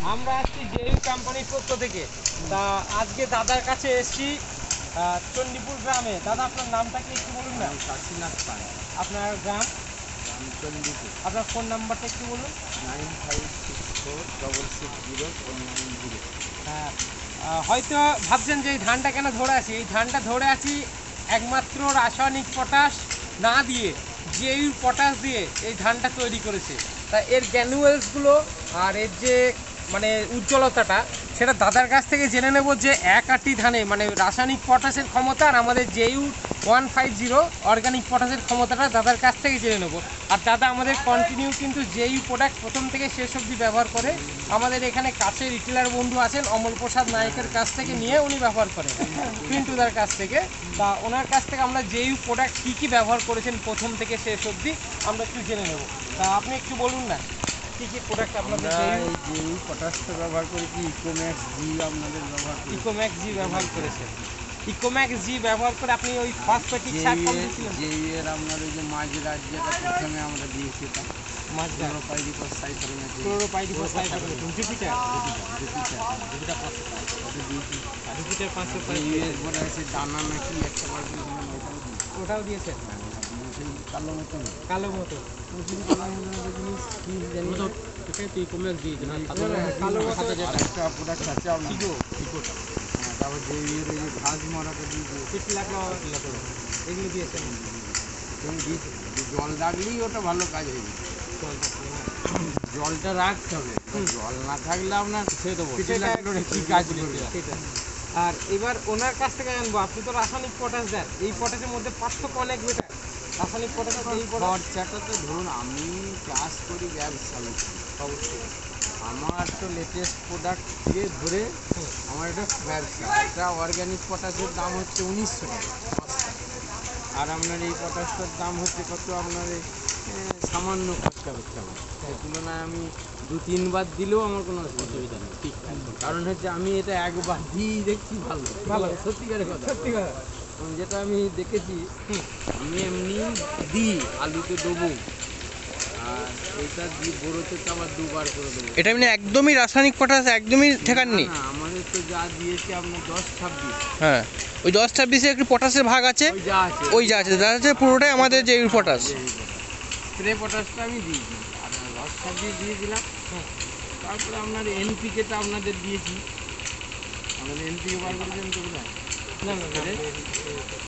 আমরা আসছি জেইউ কোম্পানির পক্ষ থেকে। তা আজকে দাদার কাছে এসেছি চণ্ডীপুর গ্রামে। দাদা আপনার নামটা কি একটু বলুন না? কাশীনাথ পাড়া, আপনার গ্রাম, চণ্ডীপুর। আপনার ফোন নাম্বারটা একটু বলুন। 9564660490। হ্যাঁ, হয়তো ভাবছেন যে এই ধানটা কেন ধরে আছি। এই ধানটা ধরে আছি একমাত্র রাসায়নিক পটাশ না দিয়ে জেইউ পটাশ দিয়ে এই ধানটা তৈরি করেছে। তা এর গ্র্যানুয়েলসগুলো আর এর যে মানে উজ্জ্বলতাটা সেটা দাদার কাছ থেকে জেনে নেব যে এক আটি ধানে মানে রাসায়নিক পটাশের ক্ষমতা আর আমাদের জেইউ 150 অর্গানিক পটাশের ক্ষমতাটা দাদার কাছ থেকে জেনে নেব। আর দাদা আমাদের কন্টিনিউ কিন্তু জেইউ প্রোডাক্ট প্রথম থেকে শেষ অবধি ব্যবহার করে। আমাদের এখানে কাছে রিটেলার বন্ধু আছেন অমল প্রসাদ নায়কের কাছ থেকে নিয়ে উনি ব্যবহার করেন পিন্টুদার কাছ থেকে। তা ওনার কাছ থেকে আমরা জেইউ প্রোডাক্ট কী কী ব্যবহার করেছেন প্রথম থেকে শেষ অবধি আমরা একটু জেনে নেব। তা আপনি একটু বলুন না কী কী প্রোডাক্ট আপনাদের? জেইউ পটাশটা ব্যবহার করি কি ইকোম্যাক্স জি আপনাদের ব্যবহার করি। ইকোম্যাক্স জি ব্যবহার করেছেন। ইকোম্যাক্স জি ব্যবহার করে আপনি ওই ফসফেটিক সার কম দিয়েছিলেন। জেইউ এর আপনার ওই যে মাঝরাত যেটা প্রথমে আমরা দিয়েছিলাম, দানা নাকি একটা ওটাও দিয়েছেন। কালো মতন কালো মতো একটা প্রোডাক্ট আছে আপনার। তারপর জেইউর এই যে ঘাস মারাটা এগুলো দিয়েছেন। জল রাখলেই ওটা ভালো কাজ হয়ে যাবে। জলটা রাখতে হবে, জল না থাকলে আপনার কি কাজ করবে সেটা। আর এবার ওনার কাছ থেকে জানবো, আপনি তো রাসায়নিক পটাশ দেন, এই পটাশের মধ্যে পার্থক্য অনেক বেটার। রাসায়নিক পটাশ এই খরচাটা তো ধরুন আমি চাষ করি ব্যবসা অবশ্যই আমার তো লেটেস্ট প্রোডাক্ট দিয়ে ধরে আমার এটা ব্যবসা। এটা অর্গ্যানিক পটাশের দাম হচ্ছে 1900 টাকা, আর আপনার এই পটাশটার দাম হচ্ছে কত, আপনার সামান্য খরচা করতে হবে। সেই তুলনায় আমি 2-3 বার দিলেও আমার কোনো অসুবিধা নেই। ঠিক, কারণ হচ্ছে আমি এটা একবার দিই দেখছি ভালো ভালো সত্যিকারের কথা। সত্যি কথা যেটা আমি দেখেছি, আমি এমনি দিই আলুতে দেবো, আর এটা দিয়ে বড়োতে তো আবার 2 বার করে দেবো। এটা মানে একদমই রাসায়নিক পটাশ একদমই ঠেকাননি। না, আমাদের তো যা দিয়েছে আপনার 10-26। হ্যাঁ, ওই 10-26 একটু পটাশের ভাগ আছে, ওই যা আছে পুরোটাই আমাদের জেইউ পটাশ। স্প্রে পটাশটা আমি দিয়েছি, আর 10-26 দিয়েছিলাম। তারপরে আপনার এনপিকেটা আপনাদের দিয়েছি। আমাদের এনপিকে বার করেছেন তো? না